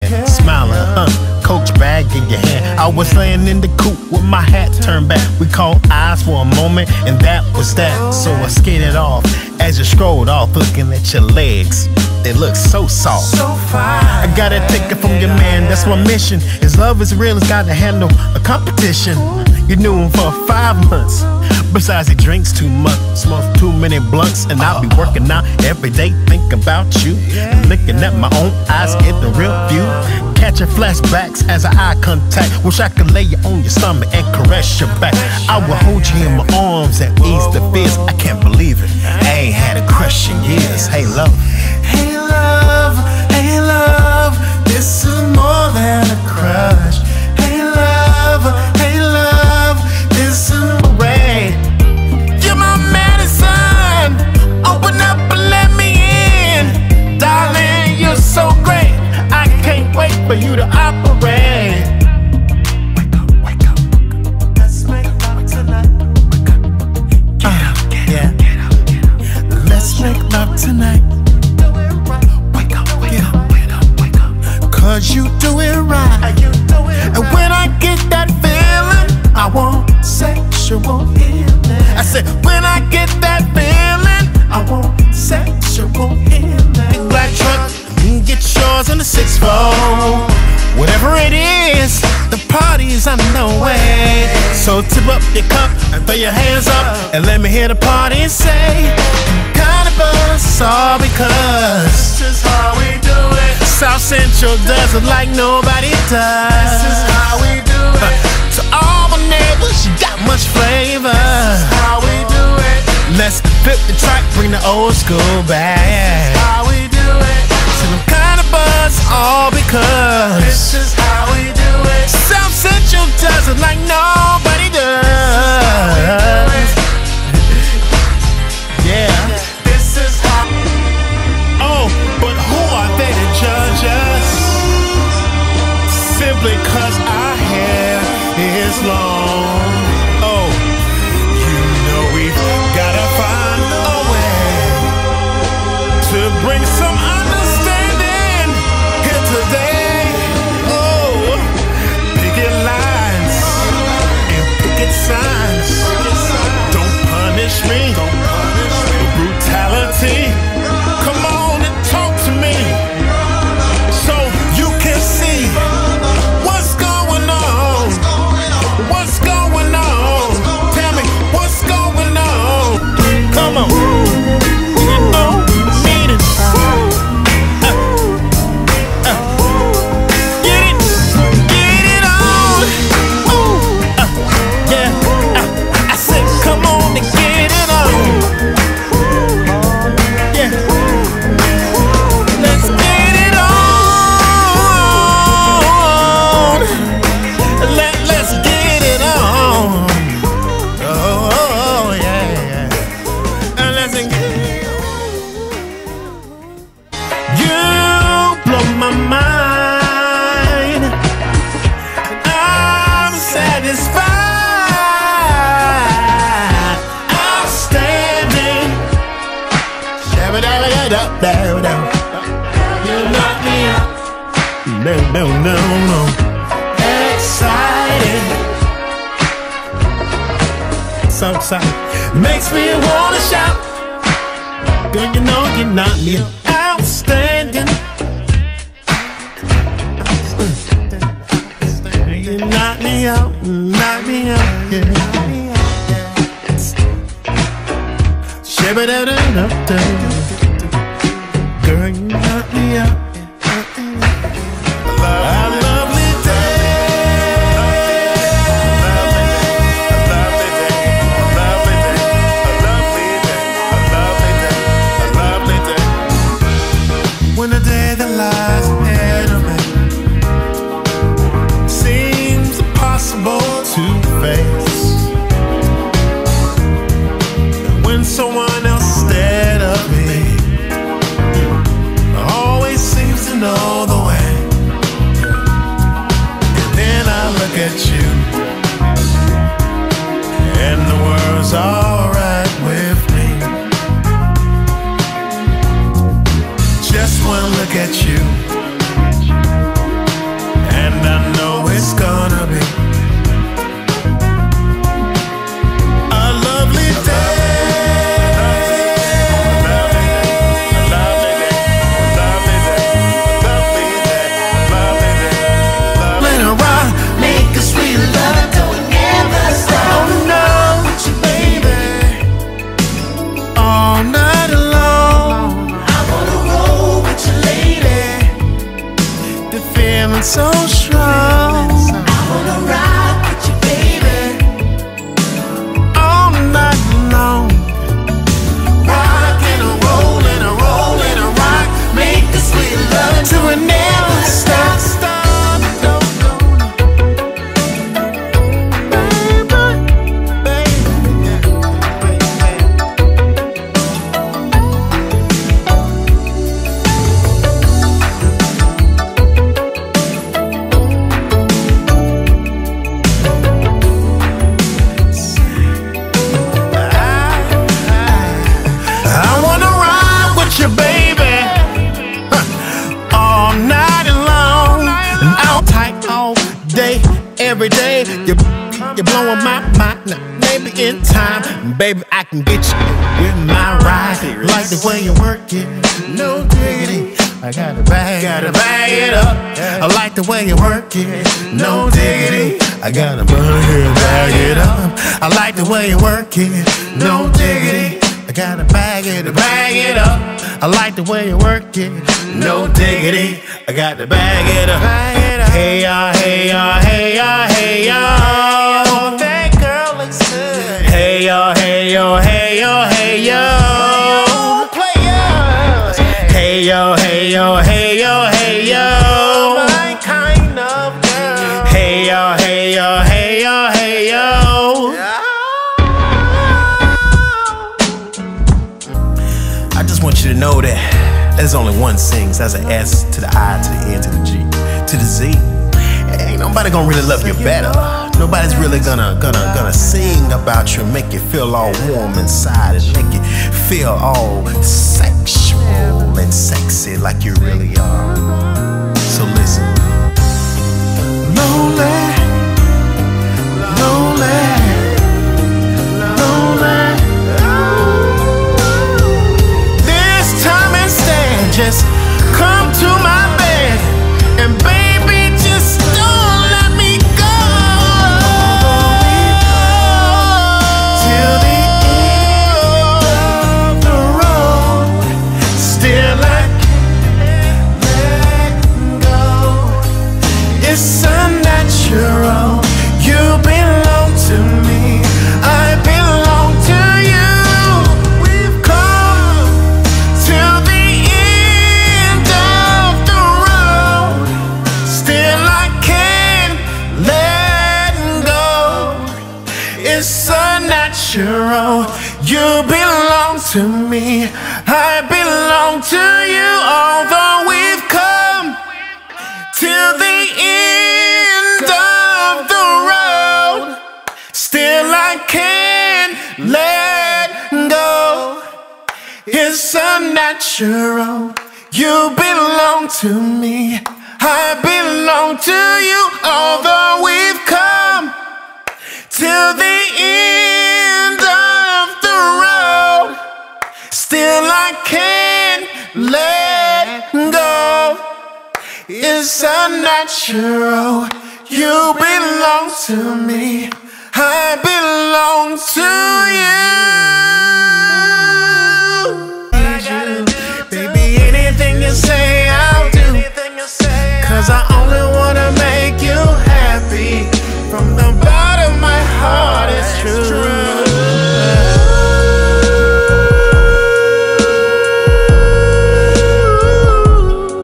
smiling, Coach bag in your hand. I was laying in the coop with my hat turned back. We caught eyes for a moment, and that was that. So I skated off as you strolled off, looking at your legs. They look so soft. So fine. I gotta take it from your man, that's my mission. His love is real, it's gotta handle a competition. You knew him for 5 months. Besides, he drinks too much, smokes too many blunts, and I'll be working out every day, thinking about you. And looking at my own eyes, get the real view. Catching flashbacks as I eye contact. Wish I could lay you on your stomach and caress your back. I will hold you in my arms and ease the fears. I can't believe it, I ain't had a crush in years. Hey love, Hey love, hey love, this is more than a crush. Hey love, this is way. You're my medicine, open up and let me in. Darling, you're so great, I can't wait for you to operate. Wake up, let's make love tonight. Get up, let's make love tonight. Cause you do it right. And when I get that feeling, I want sexual healing. I said, when I get that feeling, I want sexual healing. Big black truck, you can get yours on the 6-4. Whatever it is, the party's underway. So tip up your cup and throw your hands up and let me hear the party say, kind of buzz, it's all because this is how we do it. South Central does it like nobody does. This is how we do it. To all my neighbors, you got much flavor. This is how we do it. Let's flip the track, bring the old school back. This is how we do it. So I'm kind of buzzed, all because this is how we do it. South Central does it like nobody does. Yeah. This is how. Oh, but who are they to judge us? Simply cause our hair is long. Oh, you know we've gotta find a way to bring some understanding here today. Oh, picket lines and picket signs. Don't punish me for brutality. Come on and talk to me so you can see what's going on. What's going on? Tell me what's going on. Come on. Oh, need it. Get it on. Ooh, yeah. I said, come on and get it on. Yeah. Let's get it on. Let's get it on. Oh, yeah. Let's get it on. You blow my mind. I'm satisfied. Outstanding. Shabba-dabba-da-da-da-da. You knock me out. No. Excited. So excited. Makes me wanna shout. Girl, you know you knock me outstanding. You knock me out, yeah. Shabba-da-da-da-da. Girl, you knock me out. A lovely day. When the day that lies ahead of me seems impossible to face, when someone else instead of me always seems to know the way, and then I look at you and the world's alright with me. Just one look at you feeling so strong. I wanna ride with you, baby, all night long. rockin' and rollin' and rollin' and rock, make the sweet love Till it never stops. Every day, you're blowing my mind. Now, maybe in time, baby, I can get you with my ride. Like the way you work it, no diggity. I gotta bag it up. I like the way you work it, no diggity. I gotta bag it up. I like the way you work it, no diggity. I gotta bag it up. I like the way you work it, no diggity. I got to bag it up. Hey y'all, hey y'all, hey y'all, hey y'all. That girl looks good. Hey y'all, hey y'all, hey y'all, hey y'all. Players. Hey y'all, hey y'all, hey y'all, hey y'all. My kind of girl. Hey y'all, hey y'all, hey y'all, hey y'all. I just want you to know that there's only one sings. That's an S to the I to the N to the G to the Z. Ain't nobody gonna really love you better. Nobody's really gonna sing about you and make you feel all warm inside and make you feel all sexual and sexy like you really are. So listen. Lonely, lonely, lonely. This time instead, just come to my bed and baby, just don't let me go till the end of the road. Still I can't let go. It's unnatural. You belong to me. I belong to you. We've come till the end of the road. Still I can't let go. It's unnatural. You belong to me. I belong to you. Although we've come till the end of the road, still I can't let go. It's unnatural. You belong to me. I belong to you. Although we've come till the end of the road, still I can't let go. It's unnatural. You belong to me. I belong to